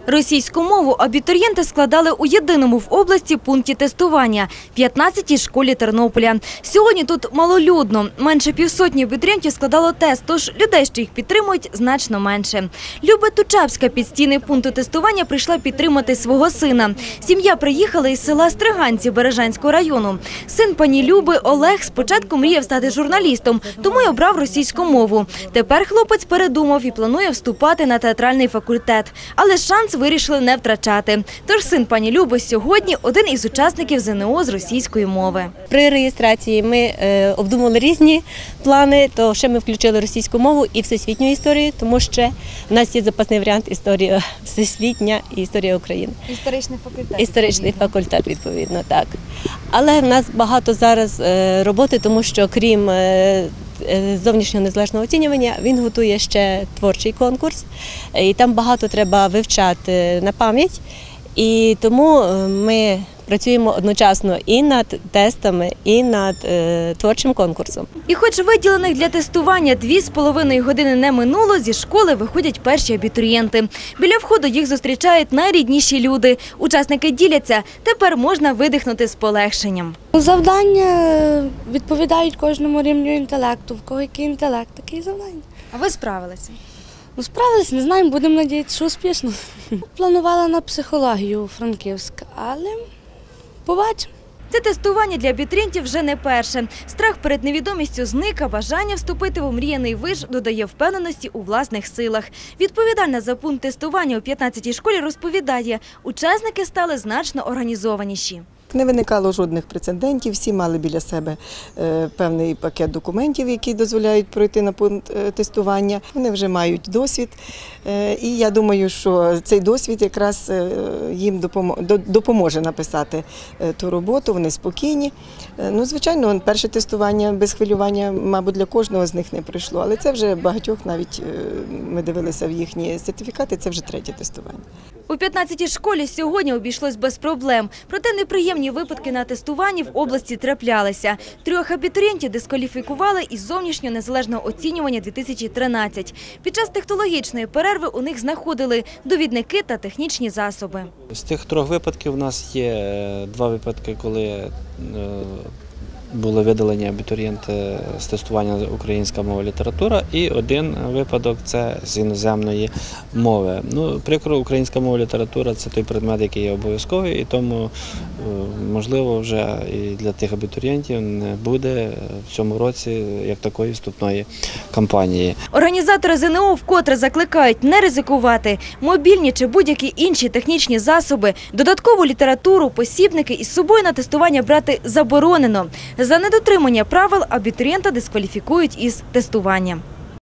Російську мову абітурієнти складали у єдиному в області пункті тестування – 15-й школі Тернополя. Сьогодні тут малолюдно. Менше півсотні абітурієнтів складало тест, тож людей, що їх підтримують, значно менше. Люба Тучапська під стіни пункту тестування прийшла підтримати свого сина. Сім'я приїхала із села Стриганці Бережанського району. Син пані Люби Олег спочатку мріяв стати журналістом, тому й обрав російську мову. Тепер хлопець передумав і планує вступати на театральний факультет. Але шанс вирішили не втрачати. Тож син пані Люби сьогодні один із учасників ЗНО з російської мови. При реєстрації ми обдумали різні плани, то ще ми включили російську мову і всесвітню історію, тому що в нас є запасний варіант історія всесвітня і історія України. Історичний факультет. Історичний факультет, відповідно, так. Але в нас багато зараз роботи, тому що крім зовнішнього незалежного оцінювання, він готує ще творчий конкурс, і там багато треба вивчати на пам'ять, і тому ми працюємо одночасно і над тестами, і над творчим конкурсом. І хоч виділених для тестування 2,5 години не минуло, зі школи виходять перші абітурієнти. Біля входу їх зустрічають найрідніші люди. Учасники діляться, тепер можна видихнути з полегшенням. Завдання відповідають кожному рівню інтелекту. В кого який інтелект, такі завдання. А ви справилися? Ну, справились, не знаємо, будемо надіятися, що успішно. Планувала на психологію у Франківськ, але побачимо. Це тестування для абітурієнтів вже не перше. Страх перед невідомістю зник, а бажання вступити в омріяний виш додає впевненості у власних силах. Відповідальна за пункт тестування у 15-й школі розповідає, учасники стали значно організованіші. Не виникало жодних прецедентів, всі мали біля себе певний пакет документів, які дозволяють пройти на пункт тестування. Вони вже мають досвід, і я думаю, що цей досвід якраз їм допоможе написати ту роботу, вони спокійні. Ну, звичайно, перше тестування без хвилювання, мабуть, для кожного з них не пройшло, але це вже багатьох, навіть ми дивилися в їхні сертифікати, це вже третє тестування. У 15-й школі сьогодні обійшлось без проблем. Проте неприємні випадки на тестуванні в області траплялися. 3 абітурієнтів дискваліфікували із зовнішнього незалежного оцінювання 2013. Під час технологічної перерви у них знаходили довідники та технічні засоби. З тих 3 випадків у нас є 2 випадки, коли були видалені абітурієнти з тестування українська мова, література, і 1 випадок – це з іноземної мови. Ну, прикро, українська мова, література – це той предмет, який є обов'язковий, і тому, можливо, вже і для тих абітурієнтів не буде в цьому році як такої вступної кампанії. Організатори ЗНО вкотре закликають не ризикувати. Мобільні чи будь-які інші технічні засоби, додаткову літературу, посібники із собою на тестування брати заборонено. За недотримання правил абітурієнта дискваліфікують із тестування.